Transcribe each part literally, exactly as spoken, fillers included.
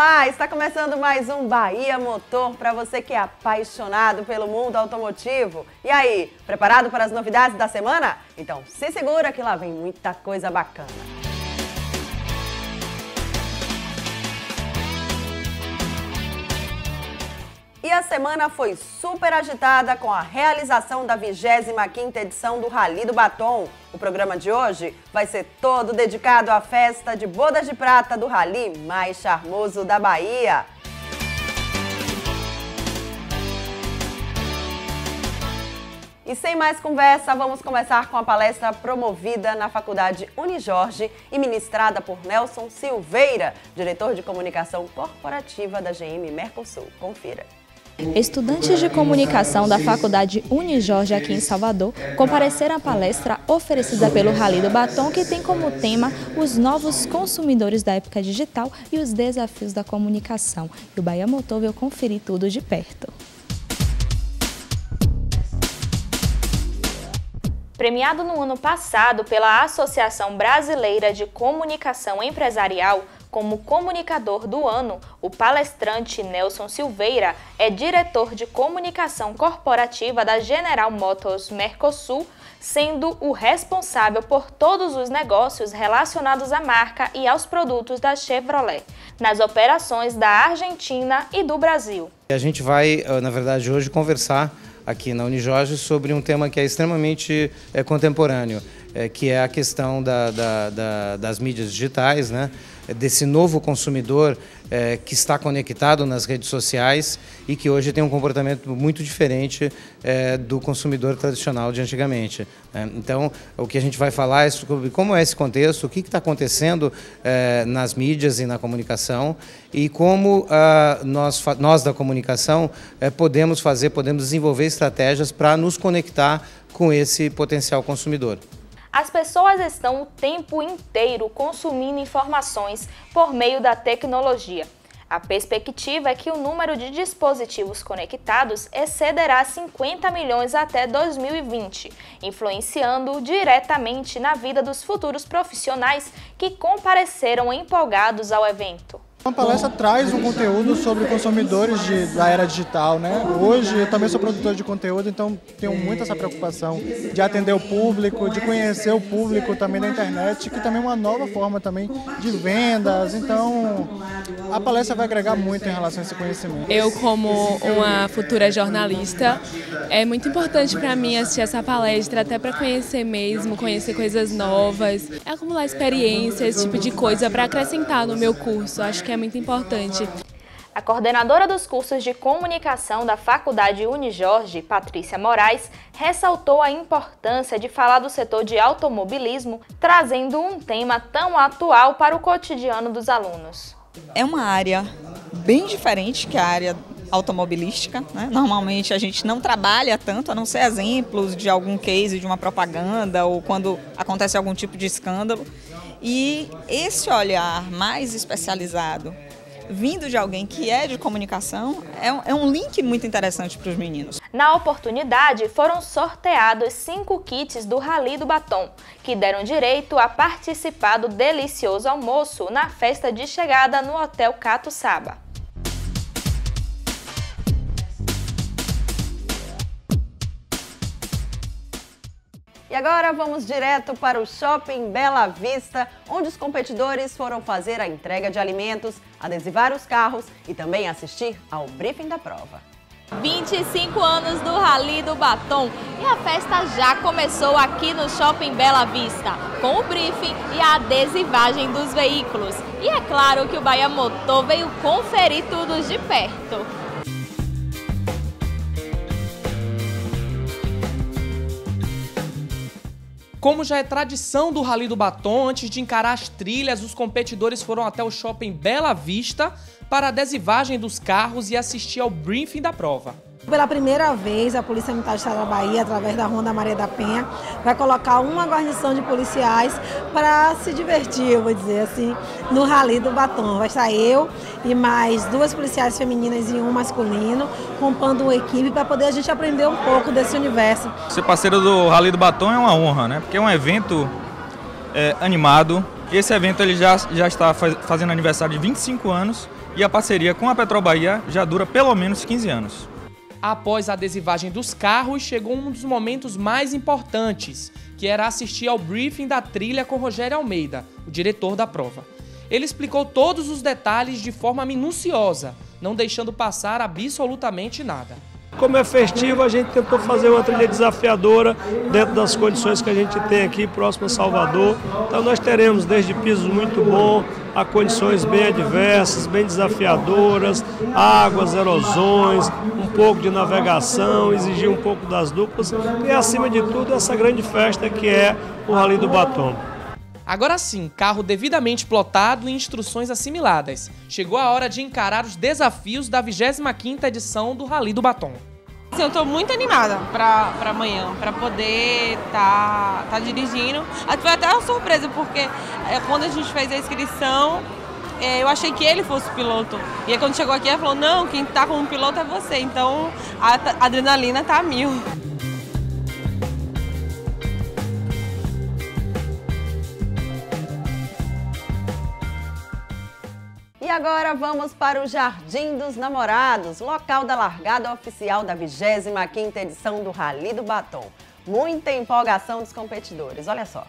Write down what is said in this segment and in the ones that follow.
Olá, está começando mais um Bahia Motor para você que é apaixonado pelo mundo automotivo. E aí, preparado para as novidades da semana? Então se segura que lá vem muita coisa bacana. E a semana foi super agitada com a realização da vigésima quinta edição do Rally do Batom. O programa de hoje vai ser todo dedicado à festa de bodas de prata do rally mais charmoso da Bahia. E sem mais conversa, vamos começar com a palestra promovida na Faculdade Unijorge e ministrada por Nelson Silveira, diretor de comunicação corporativa da G M Mercosul. Confira. Estudantes de comunicação da Faculdade Unijorge aqui em Salvador compareceram à palestra oferecida pelo Rally do Batom, que tem como tema os novos consumidores da época digital e os desafios da comunicação. E o Bahia Motor veio conferir tudo de perto. Premiado no ano passado pela Associação Brasileira de Comunicação Empresarial como comunicador do ano, o palestrante Nelson Silveira é diretor de comunicação corporativa da General Motors Mercosul, sendo o responsável por todos os negócios relacionados à marca e aos produtos da Chevrolet, nas operações da Argentina e do Brasil. A gente vai, na verdade, hoje conversar aqui na Unijorge sobre um tema que é extremamente é, contemporâneo, é, que é a questão da, da, da, das mídias digitais, né? Desse novo consumidor é, que está conectado nas redes sociais e que hoje tem um comportamento muito diferente é, do consumidor tradicional de antigamente. Né? Então, o que a gente vai falar é sobre como é esse contexto, o que está acontecendo é, nas mídias e na comunicação e como ah, nós, nós da comunicação é, podemos fazer, podemos desenvolver estratégias para nos conectar com esse potencial consumidor. As pessoas estão o tempo inteiro consumindo informações por meio da tecnologia. A perspectiva é que o número de dispositivos conectados excederá cinquenta milhões até dois mil e vinte, influenciando diretamente na vida dos futuros profissionais que compareceram empolgados ao evento. A palestra traz um conteúdo sobre consumidores de, da era digital, né? Hoje eu também sou produtor de conteúdo, então tenho muito essa preocupação de atender o público, de conhecer o público também da internet, que também é uma nova forma também de vendas. Então a palestra vai agregar muito em relação a esse conhecimento. Eu, como uma futura jornalista, é muito importante para mim assistir essa palestra, até para conhecer mesmo, conhecer coisas novas, acumular experiência, esse tipo de coisa para acrescentar no meu curso. Acho que é muito importante. A coordenadora dos cursos de comunicação da Faculdade Unijorge, Patrícia Moraes, ressaltou a importância de falar do setor de automobilismo, trazendo um tema tão atual para o cotidiano dos alunos. É uma área bem diferente que a área automobilística, né? Normalmente a gente não trabalha tanto, a não ser exemplos de algum case, de uma propaganda ou quando acontece algum tipo de escândalo. E esse olhar mais especializado, vindo de alguém que é de comunicação, é um, é um link muito interessante para os meninos. Na oportunidade, foram sorteados cinco kits do Rally do Batom, que deram direito a participar do delicioso almoço na festa de chegada no Hotel Catuçaba. E agora vamos direto para o Shopping Bela Vista, onde os competidores foram fazer a entrega de alimentos, adesivar os carros e também assistir ao briefing da prova. vinte e cinco anos do Rally do Batom e a festa já começou aqui no Shopping Bela Vista, com o briefing e a adesivagem dos veículos. E é claro que o Bahia Motor veio conferir tudo de perto. Como já é tradição do Rally do Batom, antes de encarar as trilhas, os competidores foram até o Shopping Bela Vista para a adesivagem dos carros e assistir ao briefing da prova. Pela primeira vez, a Polícia Militar do Estado da Bahia, através da Ronda Maria da Penha, vai colocar uma guarnição de policiais para se divertir, eu vou dizer assim, no Rally do Batom. Vai estar eu e mais duas policiais femininas e um masculino, compondo uma equipe para poder a gente aprender um pouco desse universo. Ser parceiro do Rally do Batom é uma honra, né? Porque é um evento é, animado, Esse evento ele já, já está fazendo aniversário de vinte e cinco anos e a parceria com a Petrobahia já dura pelo menos quinze anos. Após a adesivagem dos carros, chegou um dos momentos mais importantes, que era assistir ao briefing da trilha com Rogério Almeida, o diretor da prova. Ele explicou todos os detalhes de forma minuciosa, não deixando passar absolutamente nada. Como é festivo, a gente tentou fazer uma trilha desafiadora dentro das condições que a gente tem aqui próximo a Salvador. Então nós teremos desde pisos muito bons, a condições bem adversas, bem desafiadoras, águas, erosões, um pouco de navegação, exigir um pouco das duplas e acima de tudo essa grande festa que é o Rally do Batom. Agora sim, carro devidamente plotado e instruções assimiladas. Chegou a hora de encarar os desafios da vigésima quinta edição do Rally do Batom. Eu estou muito animada para amanhã, para poder estar tá, tá dirigindo. Foi até uma surpresa, porque é, quando a gente fez a inscrição, é, eu achei que ele fosse o piloto. E aí quando chegou aqui, ele falou, não, quem está como piloto é você. Então a, a adrenalina está a mil. E agora vamos para o Jardim dos Namorados, local da largada oficial da vigésima quinta edição do Rally do Batom. Muita empolgação dos competidores, olha só.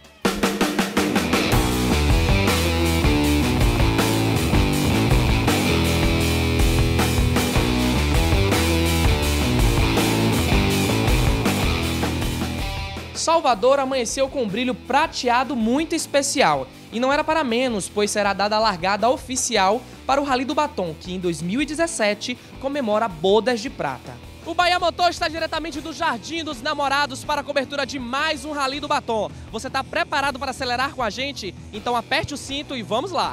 Salvador amanheceu com um brilho prateado muito especial. E não era para menos, pois será dada a largada oficial para o Rally do Batom, que em dois mil e dezessete comemora Bodas de Prata. O Bahia Motor está diretamente do Jardim dos Namorados para a cobertura de mais um Rally do Batom. Você está preparado para acelerar com a gente? Então aperte o cinto e vamos lá!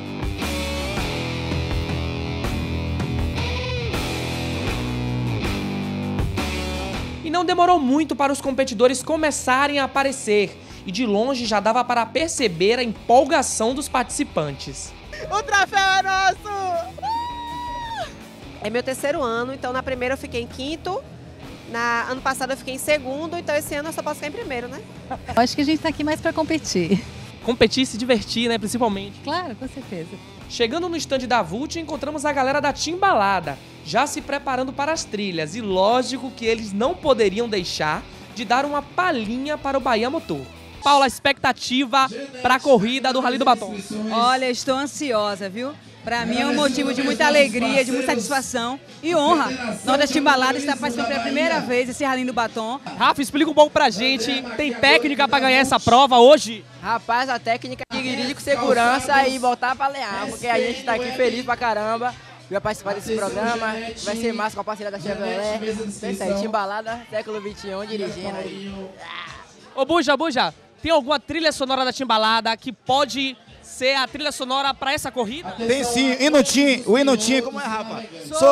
E não demorou muito para os competidores começarem a aparecer. E de longe já dava para perceber a empolgação dos participantes. O troféu é nosso! É meu terceiro ano, então na primeira eu fiquei em quinto, na ano passado eu fiquei em segundo, então esse ano eu só posso ficar em primeiro, né? Eu acho que a gente tá aqui mais para competir. Competir e se divertir, né, principalmente. Claro, com certeza. Chegando no estande da Vult, encontramos a galera da Timbalada, já se preparando para as trilhas, e lógico que eles não poderiam deixar de dar uma palhinha para o Bahia Motor. Paula, expectativa para a corrida do Rally do Batom? Olha, estou ansiosa, viu? Para mim é um motivo de muita alegria, de muita satisfação e honra. Nós Timbalada está participando pela primeira vez esse Rally do Batom. Rafa, explica um pouco pra gente, tem técnica para ganhar essa prova hoje? Rapaz, a técnica é dirigir com segurança e voltar para lear, porque a gente está aqui feliz pra caramba. Vai participar desse programa, vai ser massa com a parceria da Chevrolet. Pensa aí, Timbalada, século vinte e um, dirigindo aí. Ô Buja, Buja, tem alguma trilha sonora da Timbalada que pode ser a trilha sonora para essa corrida? Tem sim, Inutim, o Inutim, como é, Rafa?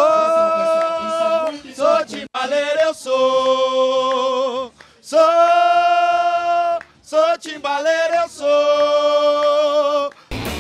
Sou, sou timbaleiro, eu sou, sou, sou timbaleiro, eu sou.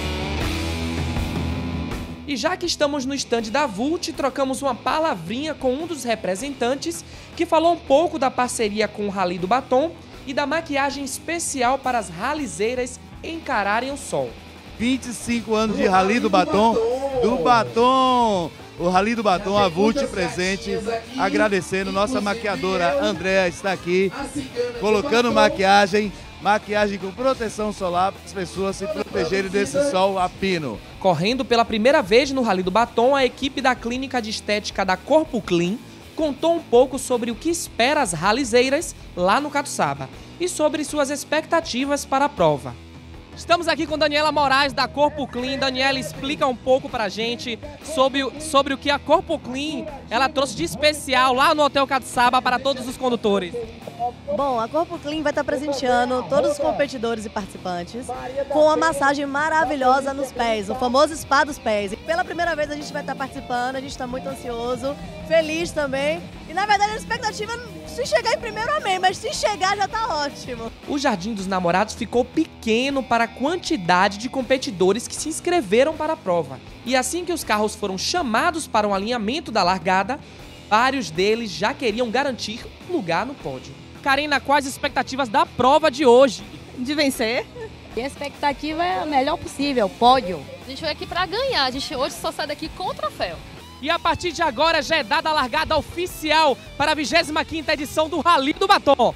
E já que estamos no estande da Vult, trocamos uma palavrinha com um dos representantes que falou um pouco da parceria com o Rally do Batom e da maquiagem especial para as ralizeiras encararem o sol. vinte e cinco anos de Rally do Batom, do Batom, o Rally do Batom, a Vult presente, agradecendo, nossa maquiadora Andréa está aqui, colocando maquiagem, maquiagem com proteção solar para as pessoas se protegerem desse sol a pino. Correndo pela primeira vez no Rally do Batom, a equipe da clínica de estética da Corpo Clean contou um pouco sobre o que espera as ralizeiras lá no Catuçaba e sobre suas expectativas para a prova. Estamos aqui com Daniela Moraes da Corpo Clean. Daniela, explica um pouco pra gente sobre, sobre o que a Corpo Clean ela trouxe de especial lá no Hotel Catuçaba para todos os condutores. Bom, a Corpo Clean vai estar presenteando todos os competidores e participantes com uma massagem maravilhosa nos pés, o famoso spa dos pés. E pela primeira vez a gente vai estar participando, a gente está muito ansioso, feliz também. E na verdade a expectativa, se chegar em primeiro, amém, mas se chegar já tá ótimo. O Jardim dos Namorados ficou pequeno para a quantidade de competidores que se inscreveram para a prova. E assim que os carros foram chamados para um alinhamento da largada, vários deles já queriam garantir lugar no pódio. Karina, quais as expectativas da prova de hoje? De vencer. E a expectativa é a melhor possível, pódio. A gente veio aqui para ganhar, a gente hoje só sai daqui com o troféu. E a partir de agora já é dada a largada oficial para a vigésima quinta edição do Rally do Batom.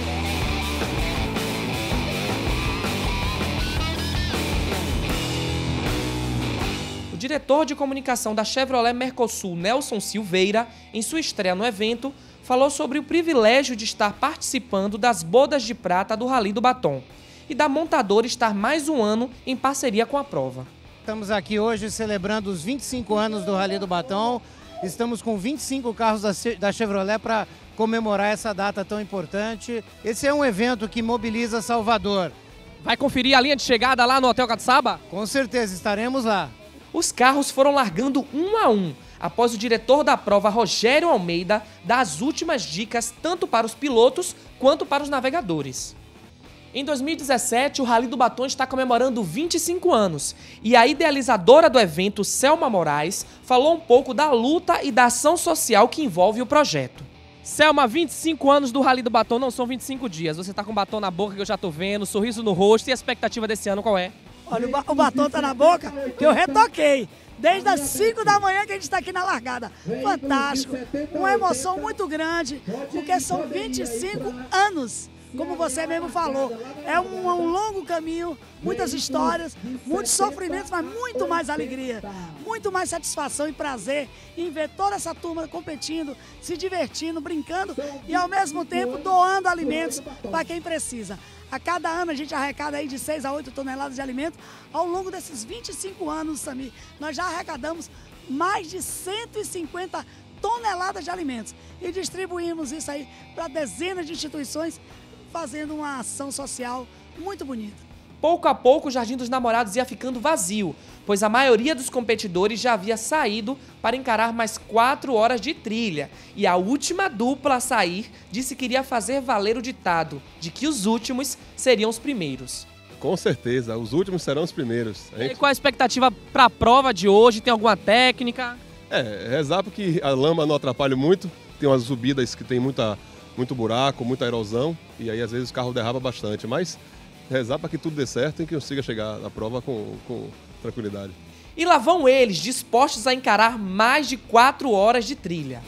O diretor de comunicação da Chevrolet Mercosul, Nelson Silveira, em sua estreia no evento, falou sobre o privilégio de estar participando das bodas de prata do Rally do Batom e da montadora estar mais um ano em parceria com a prova. Estamos aqui hoje celebrando os vinte e cinco anos do Rally do Batom. Estamos com vinte e cinco carros da Chevrolet para comemorar essa data tão importante. Esse é um evento que mobiliza Salvador. Vai conferir a linha de chegada lá no Hotel Catuçaba? Com certeza, estaremos lá. Os carros foram largando um a um, após o diretor da prova, Rogério Almeida, dar as últimas dicas tanto para os pilotos quanto para os navegadores. Em dois mil e dezessete, o Rally do Batom está comemorando vinte e cinco anos e a idealizadora do evento, Selma Moraes, falou um pouco da luta e da ação social que envolve o projeto. Selma, vinte e cinco anos do Rally do Batom não são vinte e cinco dias. Você está com batom na boca que eu já estou vendo, sorriso no rosto, e a expectativa desse ano qual é? Olha, o, ba o batom tá na boca que eu retoquei. Desde as cinco da manhã que a gente está aqui na largada. Fantástico, uma emoção muito grande, porque são vinte e cinco anos. Como você mesmo falou, é um, um longo caminho, muitas histórias, muitos sofrimentos, mas muito mais alegria, muito mais satisfação e prazer em ver toda essa turma competindo, se divertindo, brincando e ao mesmo tempo doando alimentos para quem precisa. A cada ano a gente arrecada aí de seis a oito toneladas de alimento. Ao longo desses vinte e cinco anos, Samir, nós já arrecadamos mais de cento e cinquenta toneladas de alimentos e distribuímos isso aí para dezenas de instituições, fazendo uma ação social muito bonita. Pouco a pouco, o Jardim dos Namorados ia ficando vazio, pois a maioria dos competidores já havia saído para encarar mais quatro horas de trilha. E a última dupla a sair disse que iria fazer valer o ditado de que os últimos seriam os primeiros. Com certeza, os últimos serão os primeiros. E qual a expectativa para a prova de hoje? Tem alguma técnica? É, rezar para que a lama não atrapalhe muito. Tem umas subidas que tem muita... muito buraco, muita erosão, e aí às vezes o carro derrapa bastante, mas rezar para que tudo dê certo e que eu consiga chegar na prova com, com tranquilidade. E lá vão eles, dispostos a encarar mais de quatro horas de trilha.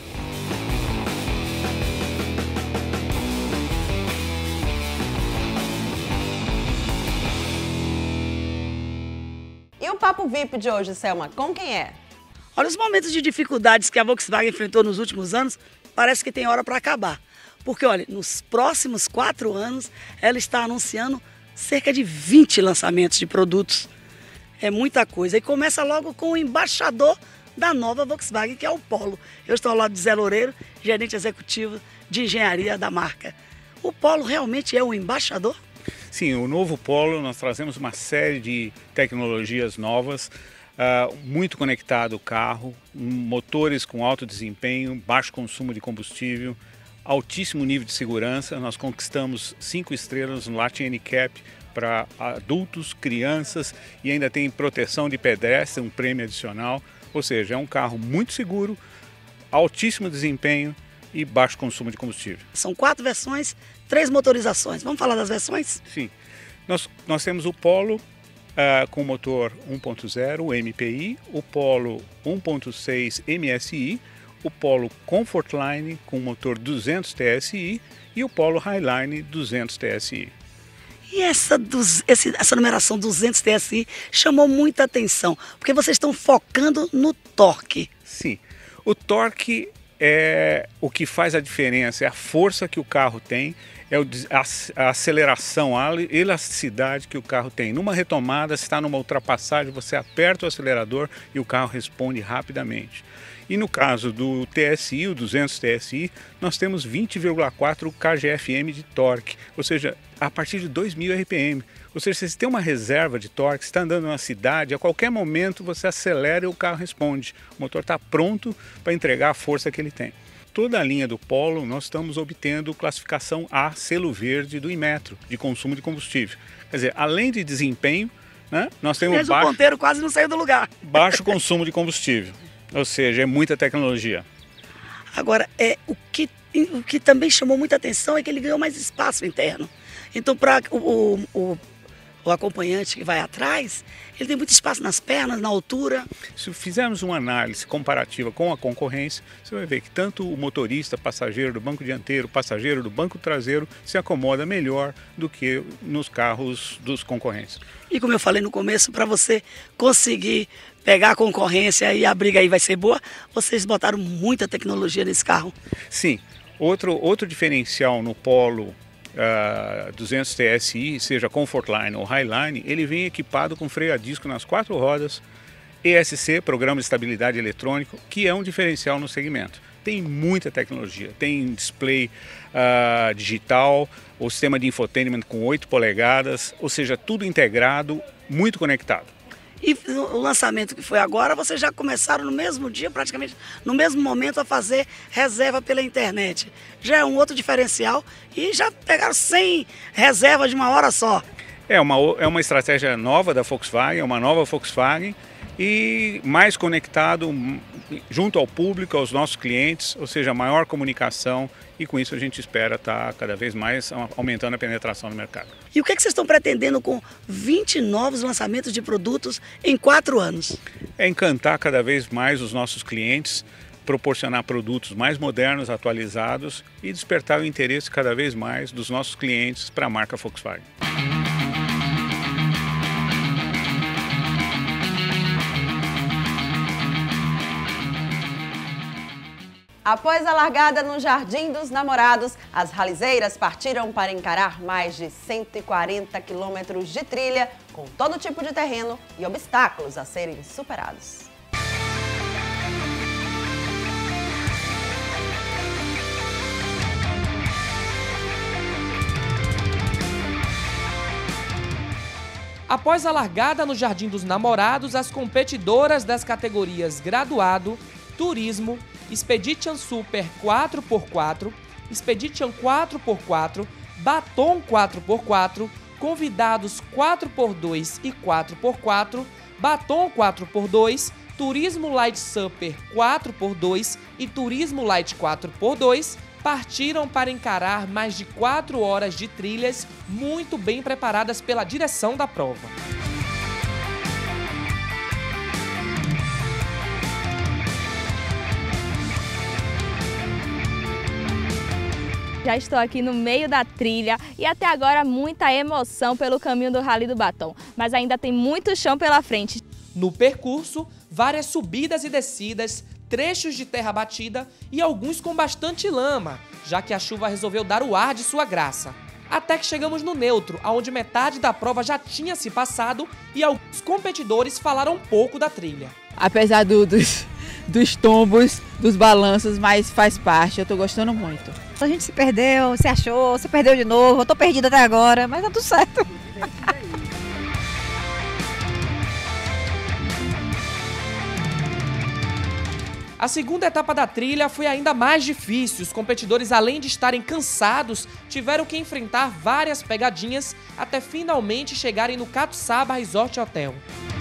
E o Papo V I P de hoje, Selma, com quem é? Olha, os momentos de dificuldades que a Volkswagen enfrentou nos últimos anos, parece que tem hora para acabar. Porque, olha, nos próximos quatro anos, ela está anunciando cerca de vinte lançamentos de produtos. É muita coisa. E começa logo com o embaixador da nova Volkswagen, que é o Polo. Eu estou ao lado de Zé Loureiro, gerente executivo de engenharia da marca. O Polo realmente é o embaixador? Sim, o novo Polo, nós trazemos uma série de tecnologias novas, uh, muito conectado o carro, motores com alto desempenho, baixo consumo de combustível, altíssimo nível de segurança. Nós conquistamos cinco estrelas no Latin N C A P para adultos, crianças, e ainda tem proteção de pedestre, um prêmio adicional. Ou seja, é um carro muito seguro, altíssimo desempenho e baixo consumo de combustível. São quatro versões, três motorizações. Vamos falar das versões? Sim. Nós, nós temos o Polo uh, com motor um ponto zero M P I, o Polo um ponto seis M S I, o Polo Comfortline com motor duzentos T S I e o Polo Highline duzentos T S I. E essa, esse, essa numeração duzentos T S I chamou muita atenção, porque vocês estão focando no torque. Sim, o torque é o que faz a diferença, é a força que o carro tem, é a aceleração, a elasticidade que o carro tem. Numa retomada, se está numa ultrapassagem, você aperta o acelerador e o carro responde rapidamente. E no caso do T S I, o duzentos T S I, nós temos vinte vírgula quatro K G F M de torque, ou seja, a partir de dois mil R P M. Ou seja, se você tem uma reserva de torque, você está andando numa cidade, a qualquer momento você acelera e o carro responde. O motor está pronto para entregar a força que ele tem. Toda a linha do Polo, nós estamos obtendo classificação A, selo verde do Inmetro, de consumo de combustível. Quer dizer, além de desempenho, né, nós temos Mesmo baixo, o ponteiro quase não saiu do lugar. baixo consumo de combustível. Ou seja, é muita tecnologia. Agora, é, o, que, o que também chamou muita atenção é que ele ganhou mais espaço interno. Então, para o, o, o acompanhante que vai atrás, ele tem muito espaço nas pernas, na altura. Se fizermos uma análise comparativa com a concorrência, você vai ver que tanto o motorista, passageiro do banco dianteiro, passageiro do banco traseiro se acomoda melhor do que nos carros dos concorrentes. E como eu falei no começo, para você conseguir pegar a concorrência e a briga aí vai ser boa, vocês botaram muita tecnologia nesse carro. Sim, outro, outro diferencial no Polo Uh, duzentos T S I, seja Comfortline ou Highline, ele vem equipado com freio a disco nas quatro rodas, E S C, Programa de Estabilidade Eletrônico, que é um diferencial no segmento. Tem muita tecnologia, tem display uh, digital, o sistema de infotainment com oito polegadas, ou seja, tudo integrado, muito conectado. E o lançamento que foi agora, vocês já começaram no mesmo dia, praticamente no mesmo momento, a fazer reserva pela internet. Já é um outro diferencial e já pegaram cem reservas de uma hora só. É uma, é uma estratégia nova da Volkswagen, é uma nova Volkswagen e mais conectado junto ao público, aos nossos clientes, ou seja, maior comunicação, e com isso a gente espera estar cada vez mais aumentando a penetração no mercado. E o que, é que vocês estão pretendendo com vinte novos lançamentos de produtos em quatro anos? É encantar cada vez mais os nossos clientes, proporcionar produtos mais modernos, atualizados e despertar o interesse cada vez mais dos nossos clientes para a marca Volkswagen. Após a largada no Jardim dos Namorados, as ralizeiras partiram para encarar mais de cento e quarenta quilômetros de trilha, com todo tipo de terreno e obstáculos a serem superados. Após a largada no Jardim dos Namorados, as competidoras das categorias Graduado, Turismo, Expedition Super quatro por quatro, Expedition quatro por quatro, Baton quatro por quatro, Convidados quatro por dois e quatro por quatro, Baton quatro por dois, Turismo Light Super quatro por dois e Turismo Light quatro por dois partiram para encarar mais de quatro horas de trilhas muito bem preparadas pela direção da prova. Já estou aqui no meio da trilha e até agora muita emoção pelo caminho do Rally do Batom, mas ainda tem muito chão pela frente. No percurso, várias subidas e descidas, trechos de terra batida e alguns com bastante lama, já que a chuva resolveu dar o ar de sua graça. Até que chegamos no neutro, onde metade da prova já tinha se passado e alguns competidores falaram um pouco da trilha. Apesar do, dos, dos tombos, dos balanços, mas faz parte, eu tô gostando muito. A gente se perdeu, se achou, se perdeu de novo, eu tô perdida até agora, mas tá tudo certo. A segunda etapa da trilha foi ainda mais difícil. Os competidores, além de estarem cansados, tiveram que enfrentar várias pegadinhas até finalmente chegarem no Catuçaba Resort Hotel.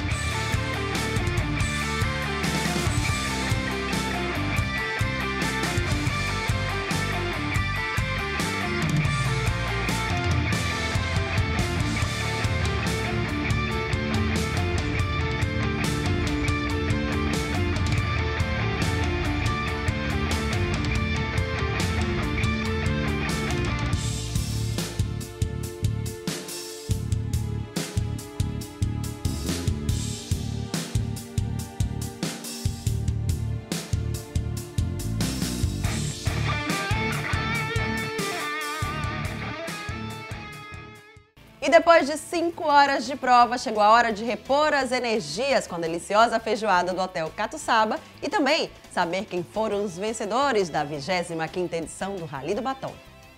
E depois de cinco horas de prova, chegou a hora de repor as energias com a deliciosa feijoada do Hotel Catuçaba e também saber quem foram os vencedores da vigésima quinta edição do Rally do Batom.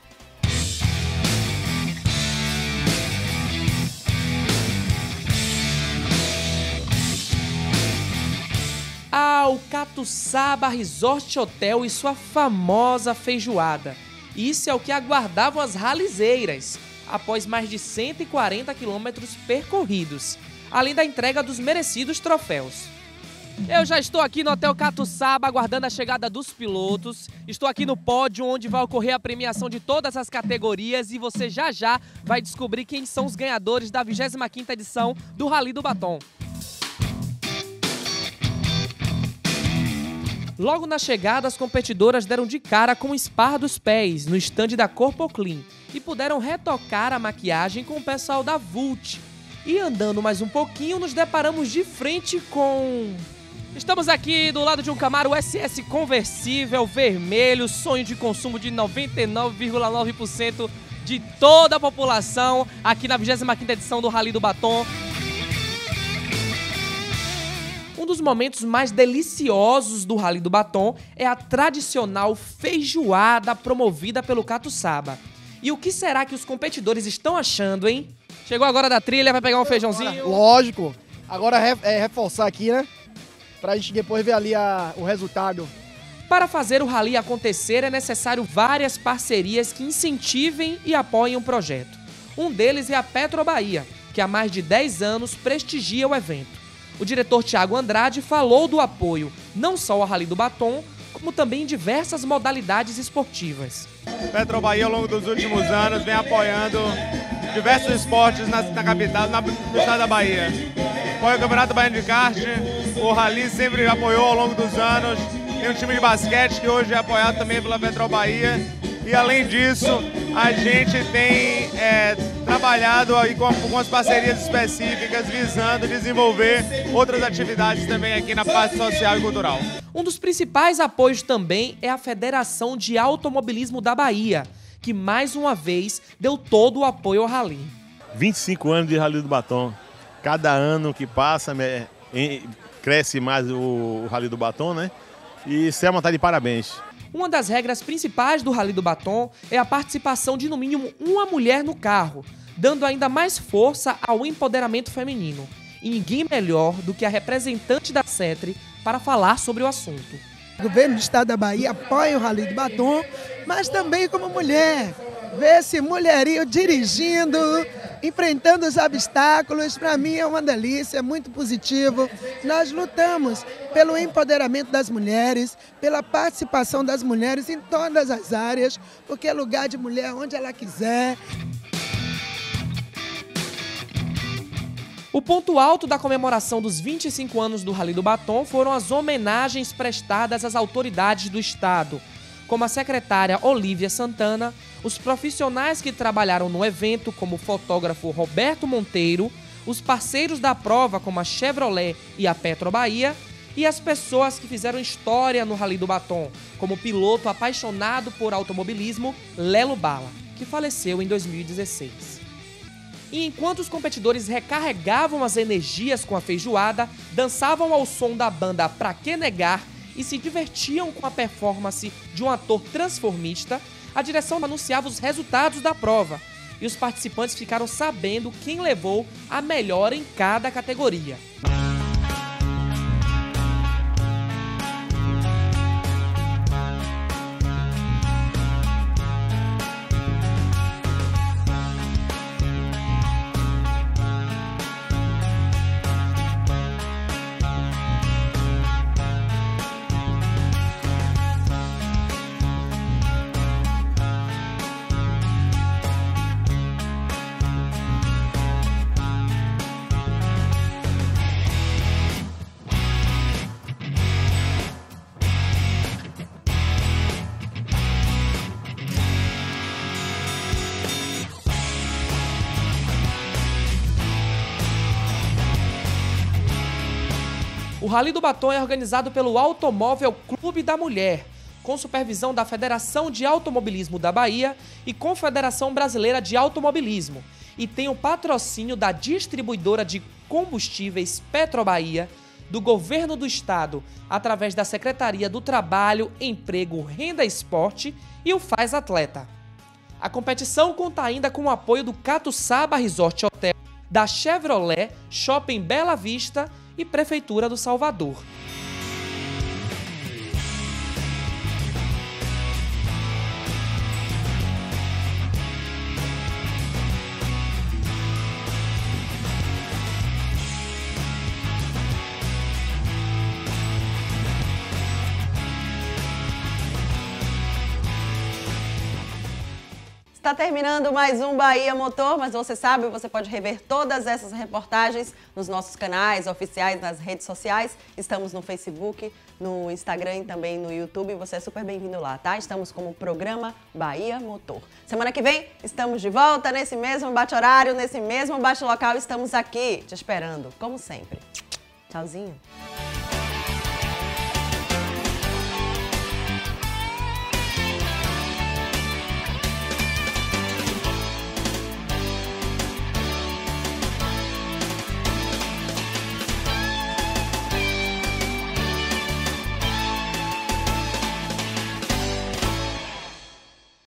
Ah, o Catuçaba Resort Hotel e sua famosa feijoada. Isso é o que aguardavam as ralizeiras, após mais de cento e quarenta quilômetros percorridos, além da entrega dos merecidos troféus. Eu já estou aqui no Hotel Catuçaba, aguardando a chegada dos pilotos. Estou aqui no pódio, onde vai ocorrer a premiação de todas as categorias e você já já vai descobrir quem são os ganhadores da vigésima quinta edição do Rally do Batom. Logo na chegada, as competidoras deram de cara com o Spa dos Pés, no estande da Corpo Clean, e puderam retocar a maquiagem com o pessoal da Vult. E andando mais um pouquinho, nos deparamos de frente com... Estamos aqui do lado de um Camaro S S conversível, vermelho, sonho de consumo de noventa e nove vírgula nove por cento de toda a população, aqui na vigésima quinta edição do Rally do Batom. Um dos momentos mais deliciosos do Rally do Batom é a tradicional feijoada promovida pelo Catuçaba. E o que será que os competidores estão achando, hein? Chegou agora da trilha, vai pegar um feijãozinho? Lógico. Agora é reforçar aqui, né? Pra gente depois ver ali a, o resultado. Para fazer o Rally acontecer, é necessário várias parcerias que incentivem e apoiem o projeto. Um deles é a Petrobahia, que há mais de dez anos prestigia o evento. O diretor Thiago Andrade falou do apoio não só ao Rally do Batom, como também em diversas modalidades esportivas. Petrobahia, ao longo dos últimos anos, vem apoiando diversos esportes na, na capital, na, no estado da Bahia. Apoia o Campeonato Baiano de Kart, o Rally sempre apoiou ao longo dos anos. Tem um time de basquete que hoje é apoiado também pela Petrobahia. E além disso, a gente tem é, trabalhado aí com algumas parcerias específicas visando desenvolver outras atividades também aqui na parte social e cultural. Um dos principais apoios também é a Federação de Automobilismo da Bahia, que mais uma vez deu todo o apoio ao Rally. vinte e cinco anos de Rally do Batom. Cada ano que passa é, é, cresce mais o, o Rally do Batom, né? E Selma está de parabéns. Uma das regras principais do Rally do Batom é a participação de no mínimo uma mulher no carro, dando ainda mais força ao empoderamento feminino. E ninguém melhor do que a representante da CETRI para falar sobre o assunto. O governo do estado da Bahia apoia o Rally do Batom, mas também como mulher. Ver esse mulherio dirigindo, enfrentando os obstáculos, para mim é uma delícia, é muito positivo. Nós lutamos pelo empoderamento das mulheres, pela participação das mulheres em todas as áreas, porque é lugar de mulher onde ela quiser. O ponto alto da comemoração dos vinte e cinco anos do Rally do Batom foram as homenagens prestadas às autoridades do estado, como a secretária Olívia Santana, os profissionais que trabalharam no evento, como o fotógrafo Roberto Monteiro, os parceiros da prova, como a Chevrolet e a Petrobahia, e as pessoas que fizeram história no Rally do Batom, como o piloto apaixonado por automobilismo Lelo Bala, que faleceu em dois mil e dezesseis. E enquanto os competidores recarregavam as energias com a feijoada, dançavam ao som da banda Pra Que Negar e se divertiam com a performance de um ator transformista, a direção anunciava os resultados da prova e os participantes ficaram sabendo quem levou a melhor em cada categoria. O Rally do Batom é organizado pelo Automóvel Clube da Mulher, com supervisão da Federação de Automobilismo da Bahia e Confederação Brasileira de Automobilismo, e tem o patrocínio da distribuidora de combustíveis Petrobahia, do Governo do Estado, através da Secretaria do Trabalho, Emprego, Renda e Esporte e o Faz Atleta. A competição conta ainda com o apoio do Catuçaba Resort Hotel, da Chevrolet, Shopping Bela Vista e Prefeitura do Salvador. Está terminando mais um Bahia Motor, mas você sabe, você pode rever todas essas reportagens nos nossos canais oficiais, nas redes sociais. Estamos no Facebook, no Instagram e também no YouTube. Você é super bem-vindo lá, tá? Estamos como programa Bahia Motor. Semana que vem, estamos de volta nesse mesmo bate-horário, nesse mesmo bate-local. Estamos aqui te esperando, como sempre. Tchauzinho.